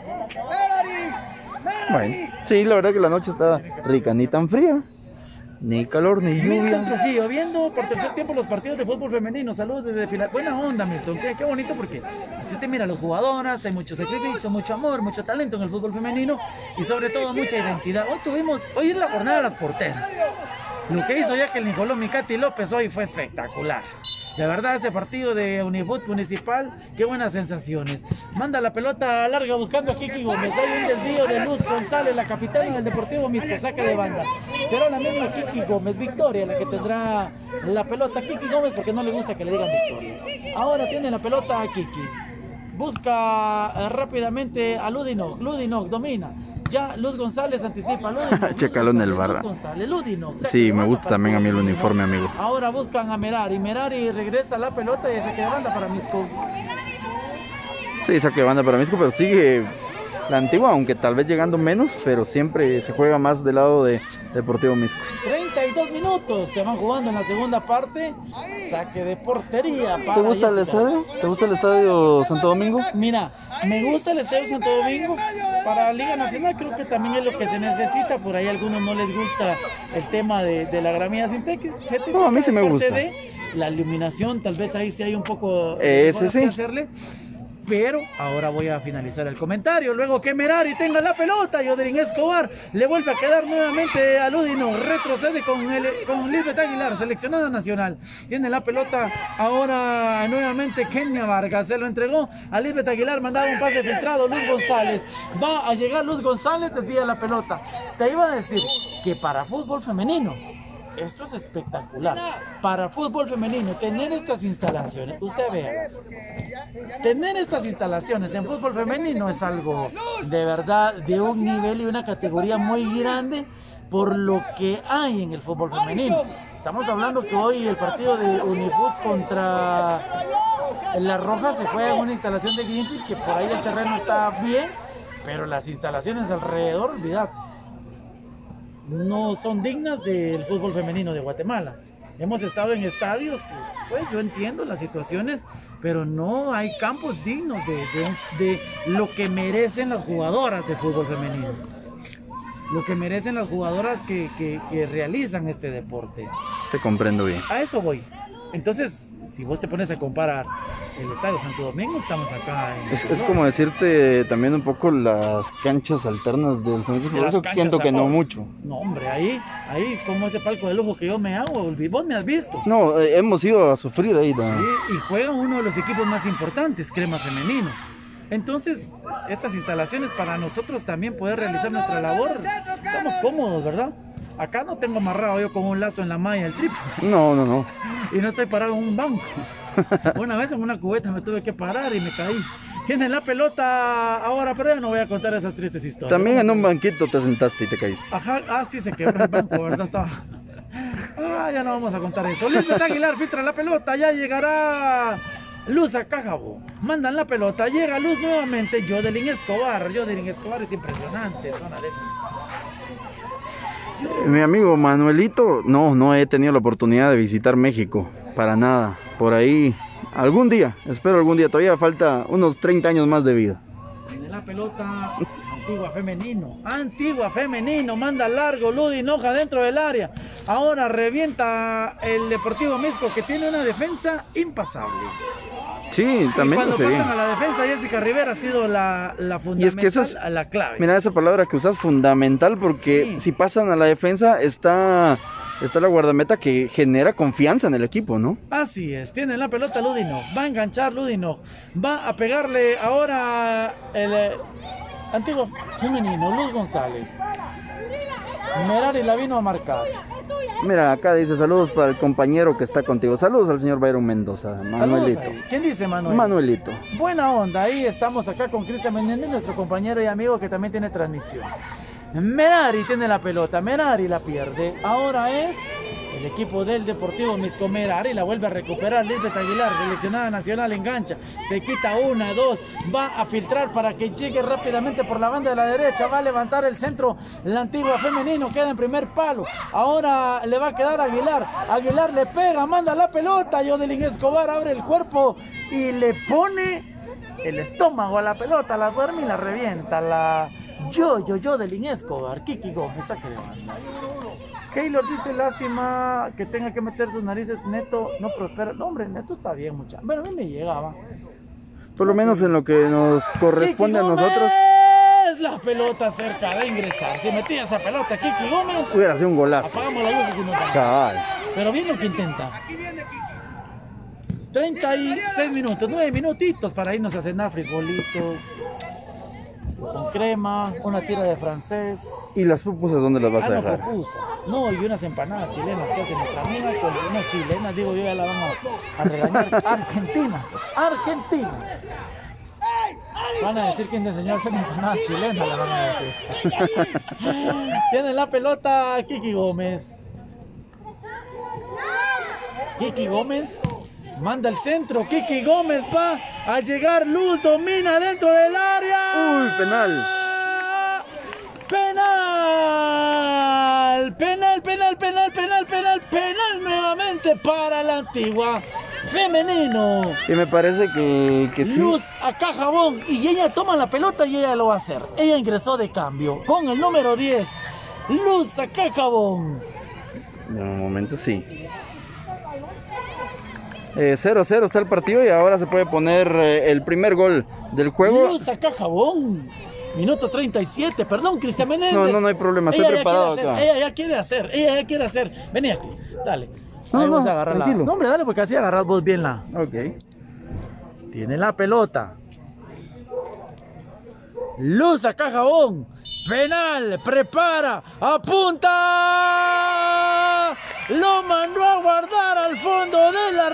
Bueno, sí, la verdad que la noche está rica, ni tan fría, ni calor, ni Milton lluvia. Trujillo, viendo por tercer tiempo los partidos de fútbol femenino. Saludos desde Filadelfia. Buena onda, Milton, qué bonito, porque así te mira a las jugadoras, hay mucho sacrificio, mucho amor, mucho talento en el fútbol femenino y sobre todo mucha identidad. Hoy es la jornada de las porteras. Lo que hizo Jacqueline Colón y Katy López hoy fue espectacular. De verdad, ese partido de Unifut Municipal, qué buenas sensaciones. Manda la pelota larga buscando a Kiki Gómez. Hay un desvío de Luz González, la capitana del Deportivo Misco, saca de banda. Será la misma Kiki Gómez, Victoria, la que tendrá la pelota. Kiki Gómez, porque no le gusta que le digan Victoria. Ahora tiene la pelota a Kiki. Busca rápidamente a Ludinov. Ludinov domina. Ya Luz González anticipa. Chécalo en el barra. Sí, me gusta también a mí el uniforme, amigo. Ahora buscan a Merari. Merari regresa la pelota y saque de banda para Misco. Sí, saque de banda para Misco, pero sigue la antigua, aunque tal vez llegando menos, pero siempre se juega más del lado de Deportivo Misco. 32 minutos se van jugando en la segunda parte. Saque de portería. ¿Te gusta el estadio? ¿Te gusta el estadio Santo Domingo? Mira, me gusta el estadio Santo Domingo. Para la Liga Nacional creo que también es lo que se necesita. Por ahí a algunos no les gusta el tema de la gramilla sintética. No, a mí sí me gusta. La iluminación, tal vez ahí sí hay un poco ese sí. que hacerle. Pero ahora voy a finalizar el comentario. Luego que Merari tenga la pelota, Jodelin Escobar le vuelve a quedar nuevamente a Ludino. Retrocede con Lisbeth Aguilar, seleccionada nacional. Tiene la pelota ahora nuevamente Kenia Vargas. Se lo entregó a Lisbeth Aguilar. Mandaba un pase filtrado. Luz González. Va a llegar Luz González, desvía la pelota. Te iba a decir que para fútbol femenino esto es espectacular. Para fútbol femenino, tener estas instalaciones, usted vea, tener estas instalaciones en fútbol femenino es algo de verdad de un nivel y una categoría muy grande por lo que hay en el fútbol femenino. Estamos hablando que hoy el partido de Unifut contra La Roja se juega en una instalación de Greenfield, que por ahí el terreno está bien, pero las instalaciones alrededor, olvidad, no son dignas del fútbol femenino de Guatemala. Hemos estado en estadios que, pues yo entiendo las situaciones, pero no hay campos dignos de lo que merecen las jugadoras de fútbol femenino. Lo que merecen las jugadoras que realizan este deporte. Te comprendo bien. A eso voy. Entonces, si vos te pones a comparar el Estadio Santo Domingo, estamos acá en... Es como decirte también un poco las canchas alternas del San Luis, por eso siento que no mucho. No, hombre, ahí como ese palco de lujo que yo me hago, vos me has visto. No, hemos ido a sufrir ahí. Y juegan uno de los equipos más importantes, Crema Femenino. Entonces, estas instalaciones para nosotros también poder realizar nuestra labor, estamos cómodos, ¿verdad? Acá no tengo amarrado yo con un lazo en la malla del triple. No. Y no estoy parado en un banco. Una vez en una cubeta me tuve que parar y me caí. Tienen la pelota ahora, pero yo no voy a contar esas tristes historias. También en un banquito te sentaste y te caíste. Ajá, sí se quebró el banco, ¿verdad? Estaba... ya no vamos a contar eso. Lisbeth Aguilar filtra la pelota, ya llegará Luz a Cajabo. Mandan la pelota, llega Luz nuevamente. Yodelin Escobar es impresionante, zona defensa. Mi amigo Manuelito, no he tenido la oportunidad de visitar México, para nada. Por ahí, algún día, espero algún día, todavía falta unos 30 años más de vida. Tiene la pelota Antigua Femenino, manda largo, Ludi Hinoja dentro del área. Ahora revienta el Deportivo Misco, que tiene una defensa impasable. Sí, también. Y cuando pasan a la defensa, Jessica Rivera ha sido la fundamental, y es que eso es, la clave. Mira esa palabra que usas, fundamental, porque sí, si pasan a la defensa está la guardameta que genera confianza en el equipo, ¿no? Así es, tiene la pelota Ludino, va a enganchar Ludino, va a pegarle ahora el Antiguo Femenino, Luz González. Merari la vino a marcar. Mira, acá dice saludos para el compañero que está contigo. Saludos al señor Byron Mendoza, Manuelito. ¿Quién dice Manuel? Manuelito. Buena onda, ahí estamos acá con Cristian Menéndez, nuestro compañero y amigo que también tiene transmisión. Merari tiene la pelota, Merari la pierde. Ahora es el equipo del Deportivo Misco. Merari la vuelve a recuperar. Lisbeth Aguilar, seleccionada nacional, engancha. Se quita una, dos. Va a filtrar para que llegue rápidamente por la banda de la derecha. Va a levantar el centro. La Antigua Femenino queda en primer palo. Ahora le va a quedar Aguilar. Aguilar le pega, manda la pelota. Yodelin Escobar abre el cuerpo y le pone el estómago a la pelota. La duerme y la revienta. Yodelin Escobar. Kiki Gómez, saque de banda. Keylor dice, lástima que tenga que meter sus narices. Neto no prospera. No, hombre, Neto está bien, muchacho. Bueno, a mí me llegaba. Por lo menos en lo que nos corresponde a nosotros. La pelota cerca de ingresar. Si metía esa pelota, Kiki Gómez. Hubiera sido un golazo. Apagamos las luces y nos vamos. Cabal. Pero bien lo que intenta. 36 minutos, 9 minutitos para irnos a cenar frijolitos con crema, una tira de francés. ¿Y las pupusas dónde las vas a dejar? No, pupusas. No, y unas empanadas chilenas que hace nuestra amiga, no chilenas, digo yo, ya la van a regañar. Argentinas. Van a decir quién te enseñó a hacer empanadas chilenas, la van a decir. Tiene la pelota Kiki Gómez. Kiki Gómez manda el centro, Kiki Gómez va a llegar, Luz domina dentro del área. Uy, penal. Penal nuevamente para la Antigua Femenino. Y me parece que sí. Luz a Cajabón y ella toma la pelota y ella lo va a hacer. Ella ingresó de cambio con el número 10. Luz a Cajabón. De momento sí. 0-0 está el partido y ahora se puede poner el primer gol del juego. Luz a Cajabón. Minuto 37, perdón, Cristian Menéndez. No hay problema, estoy preparado acá. Ella ya quiere hacer. Vení aquí, dale. No, vamos a agarrarla. tranquilo. No, hombre, dale, porque así agarras vos bien la. Ok. Tiene la pelota. Luz a Cajabón. Penal, prepara, apunta. Lo mandó a guardar al fondo de la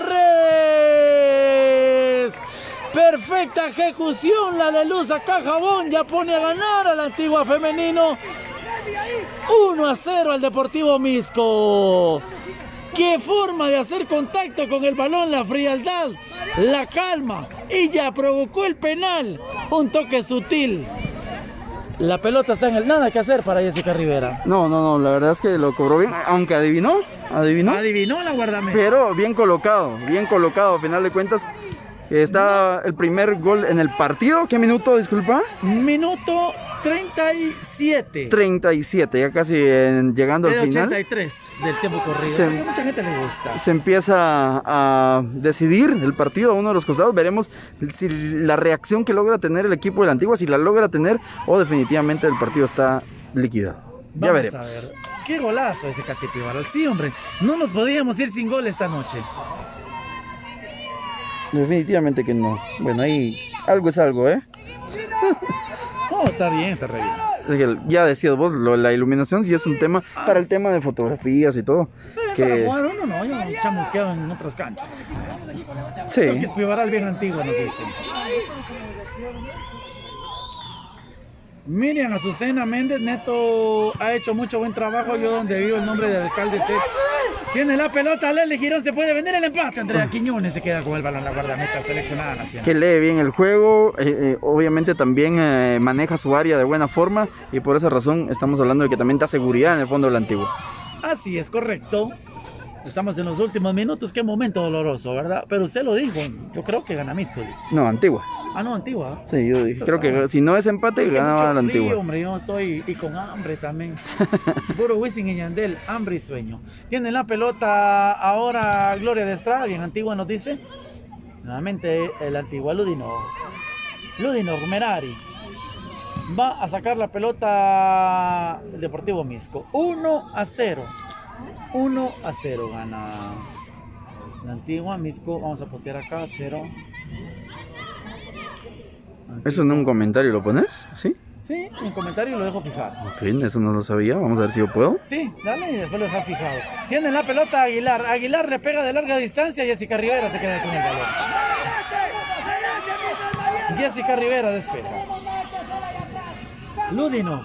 red. Perfecta ejecución la de Luz a Cajabón. Ya pone a ganar a la Antigua Femenino. 1-0 al Deportivo Misco. Qué forma de hacer contacto con el balón, la frialdad, la calma. Y ya provocó el penal. Un toque sutil. La pelota está en el nada que hacer para Jessica Rivera. No, la verdad es que lo cobró bien, aunque adivinó. Adivinó la guardameta. Pero bien colocado, a final de cuentas. Está el primer gol en el partido. ¿Qué minuto, disculpa? Minuto 37. 37, ya casi llegando al final. 83 del tiempo corrido. A mucha gente le gusta. Se empieza a decidir el partido a uno de los costados. Veremos si la reacción que logra tener el equipo de la Antigua, si la logra tener o definitivamente el partido está liquidado. Ya veremos. A ver. Qué golazo ese Catepibaral. Sí, hombre. No nos podíamos ir sin gol esta noche. Definitivamente que no. Bueno, ahí algo es algo, ¿eh? No, está bien, está re bien. Ya decías vos, la iluminación sí es un tema para el tema de fotografías y todo. Para jugar uno no, yo chamusqueo en otras canchas. Sí. Creo que es Pibaral bien antiguo, nos dicen. Miriam Azucena Méndez, Neto ha hecho mucho buen trabajo. Yo donde vivo, el nombre del alcalde C. Tiene la pelota, Leslie Girón, se puede vender el empate. Andrea Quiñones se queda con el balón, la guardameta seleccionada nacional. Que lee bien el juego, obviamente también maneja su área de buena forma y por esa razón estamos hablando de que también da seguridad en el fondo del Antiguo. Así es, correcto. Estamos en los últimos minutos, qué momento doloroso, ¿verdad? Pero usted lo dijo, yo creo que gana Misco. No, Antigua. Ah, no, Antigua. Sí, yo dije, creo que si no es empate, gana la Antigua. Hombre, yo estoy y con hambre también. Puro Wisin y Yandel, hambre y sueño. Tiene la pelota ahora Gloria de Estrada, y en Antigua nos dice. Nuevamente el Antigua Ludino Merari. Va a sacar la pelota el Deportivo Misco. 1-0. 1-0 gana la Antigua. Misco, vamos a postear acá, 0. Antigua. ¿Eso en un comentario lo pones? ¿Sí? Sí, en el comentario lo dejo fijado. Ok, eso no lo sabía, vamos a ver si yo puedo. Sí, dale y después lo dejas fijado. Tiene la pelota Aguilar. Aguilar le pega de larga distancia y Jessica Rivera se queda con el balón. Jessica Rivera despeja. Ludino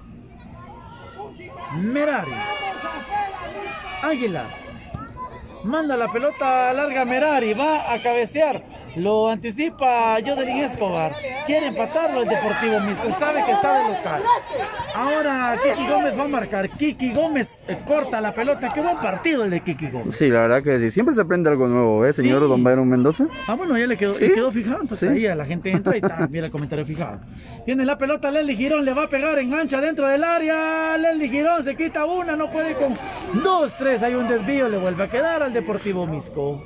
Merari. Aguilar manda la pelota larga Merari, va a cabecear, lo anticipa Yodelin Escobar, quiere empatarlo el Deportivo Misco, sabe que está de local. Ahora Kiki Gómez va a marcar, Kiki Gómez corta la pelota, qué buen partido el de Kiki Gómez. Sí, la verdad que sí, siempre se aprende algo nuevo, señor Sí. Don Byron Mendoza. Ah, bueno, ya le quedó, ¿Sí? le quedó fijado, entonces Sí. ahí a la gente entra y también el comentario fijado. Tiene la pelota Leslie Girón, le va a pegar, engancha dentro del área, Leslie Girón se quita una, no puede con 2-3, hay un desvío, le vuelve a quedar al Deportivo Misco.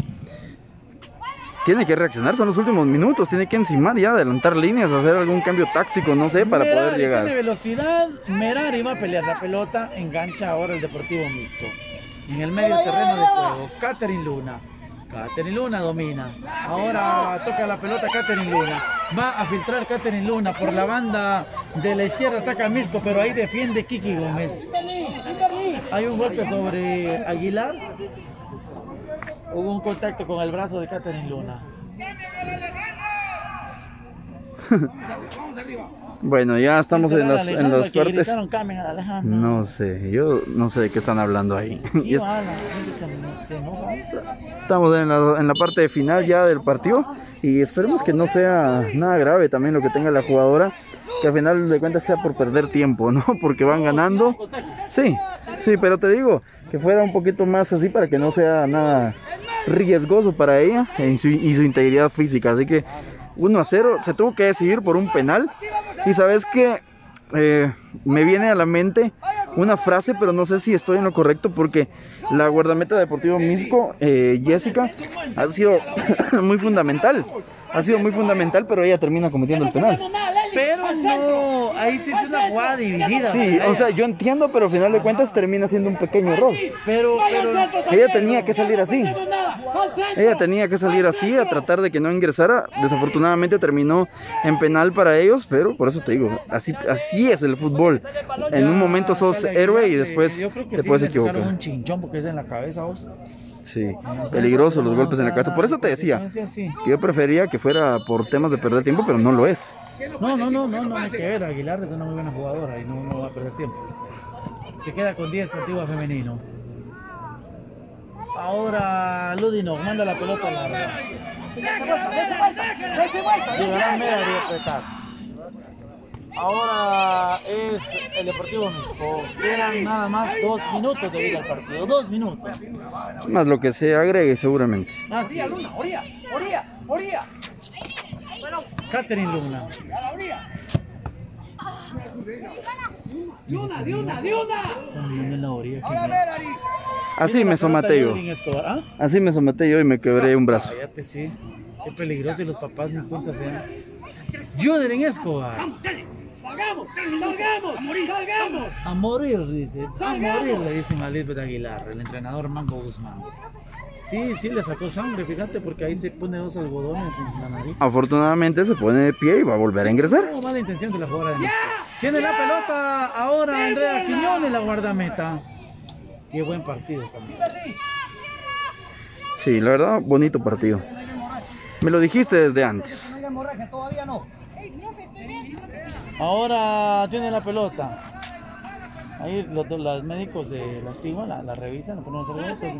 Tiene que reaccionar, son los últimos minutos, tiene que encimar ya, adelantar líneas, hacer algún cambio táctico, no sé, para Merari poder llegar. tiene velocidad, Merari va a pelear la pelota, engancha ahora el Deportivo Misco. En el medio terreno de juego, Catherine Luna domina. Ahora toca la pelota Catherine Luna. Va a filtrar Catherine Luna por la banda de la izquierda, ataca a Misco, pero ahí defiende Kiki Gómez. Hay un golpe sobre Aguilar. Hubo un contacto con el brazo de Catherine Luna. Vamos arriba. Bueno, ya estamos en las que partes. gritaron, "Cambien a Alejandro". No sé, yo no sé de qué están hablando ahí. Sí, Ya va, la gente se enoja. estamos en la parte final ya del partido y esperemos que no sea nada grave también lo que tenga la jugadora, que al final de cuentas sea por perder tiempo, ¿no? Porque van ganando. Sí, pero te digo que fuera un poquito más así para que no sea nada riesgoso para ella y su integridad física. Así que 1-0, se tuvo que decidir por un penal. Y sabes que me viene a la mente una frase, pero no sé si estoy en lo correcto, porque la guardameta de Deportivo Misco, Jessica, ha sido muy fundamental. Ha sido muy fundamental, pero ella termina cometiendo el penal. Pero no, ahí sí es una jugada dividida. Sí, o sea, yo entiendo, pero al final de cuentas termina siendo un pequeño error. Pero Ella tenía que salir así. Ella tenía que salir así a tratar de que no ingresara. Desafortunadamente terminó en penal para ellos, pero por eso te digo, así es el fútbol. En un momento sos héroe y después yo creo que te sí puedes le equivocar. tocaron un chinchón porque es en la cabeza, vos. Sí, peligrosos los golpes en la cabeza. Por eso te decía Sí. que yo prefería que fuera por temas de perder tiempo, pero no lo es. No hay que ver. Aguilar es una muy buena jugadora y no va a perder tiempo. Se queda con 10 Antigua femenino. Ahora Ludino manda la pelota a la Llegará Merari a apretar. Ahora es el Deportivo Misco. Quedan nada más 2 minutos de vida al partido. 2 minutos. Más lo que se agregue seguramente. Así es. Catherine Luna. También en la orilla. Así me somaté yo. ¿Ah? Así me somaté yo y me quebré un brazo. Cállate, sí. Qué peligroso y los papás ni cuenta se dan. Jodelin Escobar. ¡Salgamos! ¡Salgamos! A morir, dice. A morir, le dicen a Lisbeth Aguilar, el entrenador Mango Guzmán. Sí, sí, le sacó sangre, fíjate, porque ahí se pone 2 algodones en la nariz. Afortunadamente se pone de pie y va a volver a ingresar. No, mala intención de la jugadora de Misco. Tiene la pelota ahora Andrea Quiñones, la guardameta. Qué buen partido esta mujer. Sí, la verdad, bonito partido. Me lo dijiste desde antes. Ahora tiene la pelota. Ahí los médicos de la Antigua la revisan, la ponen a hacer esto.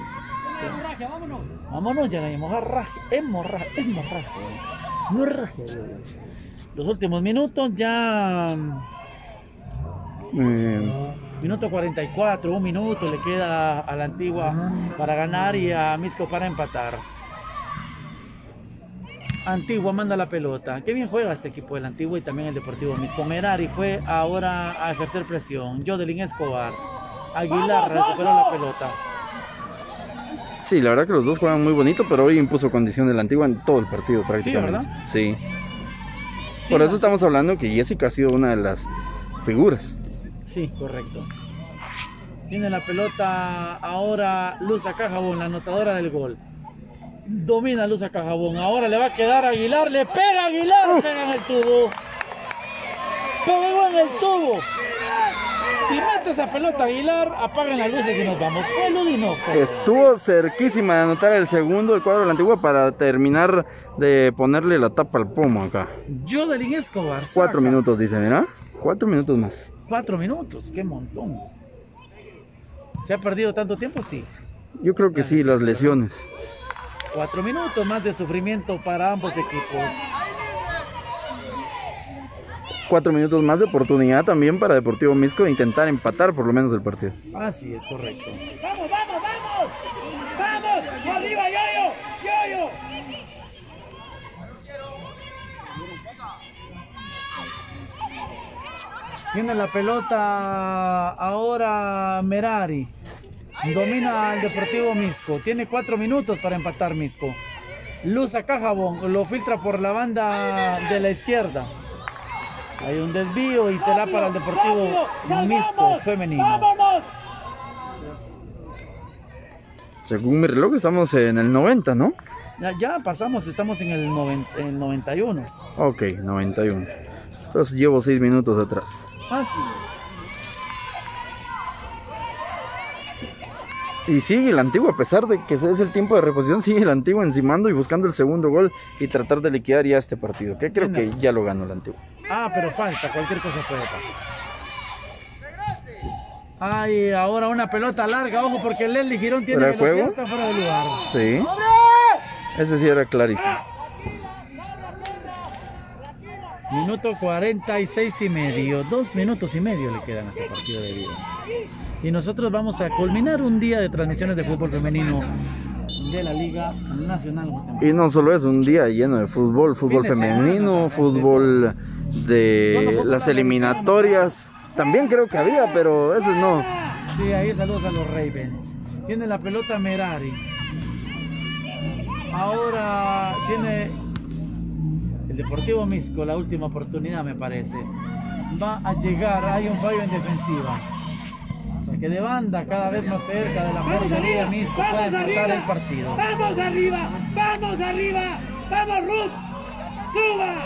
Vámonos, ya no hay hemorragia. Los últimos minutos ya. Minuto 44, 1 minuto le queda a la Antigua para ganar y a Misco para empatar. Antigua manda la pelota. Qué bien juega este equipo del Antigua y también el Deportivo Misco. Merari fue ahora a ejercer presión. Jodelin Escobar. Aguilar recuperó la pelota. Sí, la verdad que los dos juegan muy bonito, pero hoy impuso condición de la Antigua en todo el partido prácticamente. Sí, ¿verdad? Sí. Por eso estamos hablando que Jessica ha sido una de las figuras. Sí, correcto. Tiene la pelota ahora Luz Acajabón, la anotadora del gol. Domina Luz Acajabón. Ahora le va a quedar a Aguilar. Le pega a Aguilar. Pega en el tubo. Pegó en el tubo. Si mete esa pelota Aguilar, apaguen las luces y nos vamos. Estuvo cerquísima de anotar el segundo del cuadro de la Antigua para terminar de ponerle la tapa al pomo acá. Jodelin Escobar. 4 minutos, dice, mira. 4 minutos más. 4 minutos, qué montón. ¿Se ha perdido tanto tiempo? Sí. Yo creo que sí, las lesiones. 4 minutos más de sufrimiento para ambos equipos. 4 minutos más de oportunidad también para Deportivo Misco de intentar empatar por lo menos el partido. Así es, correcto. ¡Vamos! ¡Arriba, Yoyo! Tiene la pelota ahora Merari. Domina el Deportivo Misco. Tiene 4 minutos para empatar Misco. Luz Acajabón lo filtra por la banda de la izquierda. Hay un desvío y será para el Deportivo Misco femenino. ¡Vámonos! Según mi reloj estamos en el 90, ¿no? Ya pasamos, estamos en el 91. Ok, 91. Entonces llevo 6 minutos atrás. Así es. Y sigue el Antigua, a pesar de que ese es el tiempo de reposición, sigue el Antigua encimando y buscando el segundo gol y tratar de liquidar ya este partido, que creo que ya lo ganó el Antigua. Ah, pero falta, cualquier cosa puede pasar. Ay, ahora una pelota larga, ojo, porque Leslie Girón tiene velocidad, está fuera de lugar. Sí. Ese sí era clarísimo. Minuto 46 y medio, 2 minutos y medio le quedan a este partido de vida. Y nosotros vamos a culminar un día de transmisiones de fútbol femenino de la Liga Nacional. Y no solo es un día lleno de fútbol, fútbol femenino, fútbol de las eliminatorias. También creo que había, pero eso no. Sí, ahí saludos a los Ravens. Tiene la pelota Merari. Ahora tiene el Deportivo Misco la última oportunidad, me parece. Va a llegar, hay un fallo en defensiva. Saque de banda cada vez más cerca de la portería. Misco puede empatar el partido. ¡Vamos arriba! ¡Vamos, Ruth! ¡Suba!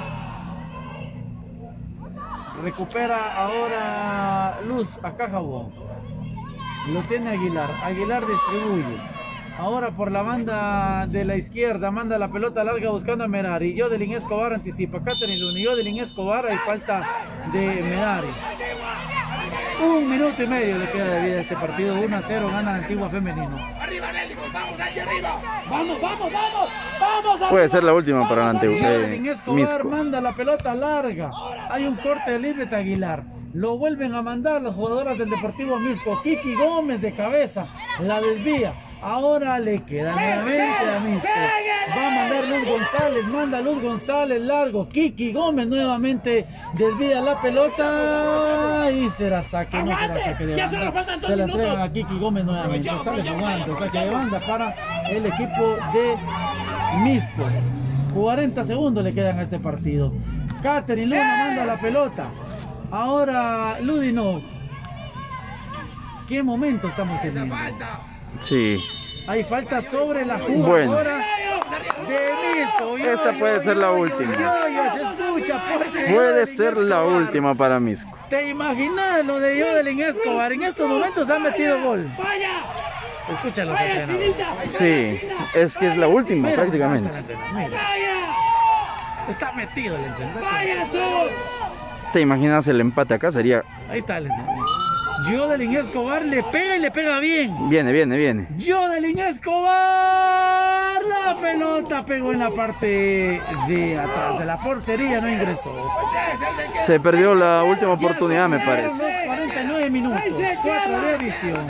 Recupera ahora Luz Acajabón. Lo tiene Aguilar. Aguilar distribuye. Ahora por la banda de la izquierda manda la pelota larga buscando a Merari. Jodelin Escobar anticipa. Catherine Luna. Jodelin Escobar, hay falta de Merari. 1 minuto y medio le queda de vida a este partido. 1-0 gana la Antigua femenino. Arriba, Nélico, vamos, Angie, arriba. Vamos, vamos, vamos. Vamos. Puede ser la última para la Antigua. Jodelin Escobar manda la pelota larga. Hay un corte de Lisbeth Aguilar. Lo vuelven a mandar las jugadoras del Deportivo Misco. Kiki Gómez de cabeza. La desvía. Ahora le queda nuevamente a Misco. Va a mandar Luz González. Manda Luz González largo. Kiki Gómez nuevamente desvía la pelota. Y será saque. No será saque de banda. Se la entregan a Kiki Gómez nuevamente. Sale jugando. Saque de banda para el equipo de Misco. 40 segundos le quedan a este partido. Catherine Luna manda la pelota. Ahora Ludinov. ¿Qué momento estamos teniendo? Sí. Hay falta sobre la jugadora de Misco. Esta puede ser la última. Se escucha puede ser la última para Misco. ¿Te imaginas lo de Jodelin Escobar? En estos momentos ha metido gol. Escúchalo. Sí, es que es la última. Mira, prácticamente. Está metido el entrenador. ¿Te imaginas el empate acá? Sería... Ahí está el entrenador. Jodelin Escobar le pega y le pega bien. Viene. Jodelin Escobar. La pelota pegó en la parte de atrás de la portería, no ingresó. Se perdió la última oportunidad, me parece. Los 49 minutos, 4 de adición.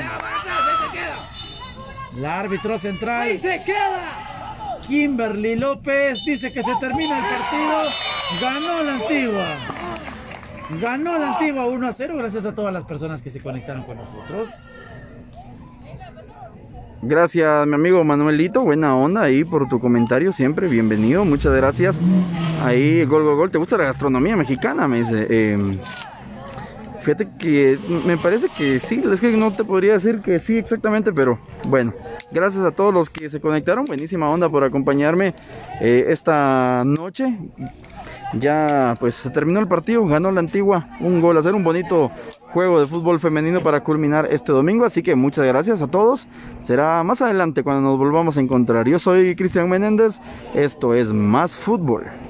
El árbitro central. Kimberly López dice que se termina el partido. Ganó la Antigua. Ganó la Antigua 1-0, gracias a todas las personas que se conectaron con nosotros. Gracias, mi amigo Manuelito, buena onda ahí por tu comentario, siempre bienvenido, muchas gracias. Ahí, gol, ¿te gusta la gastronomía mexicana? Me dice. Fíjate que me parece que sí, es que no te podría decir que sí exactamente, pero bueno, gracias a todos los que se conectaron, buenísima onda por acompañarme esta noche. Ya pues se terminó el partido, ganó la Antigua, 1-0, un bonito juego de fútbol femenino para culminar este domingo, así que muchas gracias a todos, será más adelante cuando nos volvamos a encontrar. Yo soy Cristian Menéndez, esto es Más Fútbol.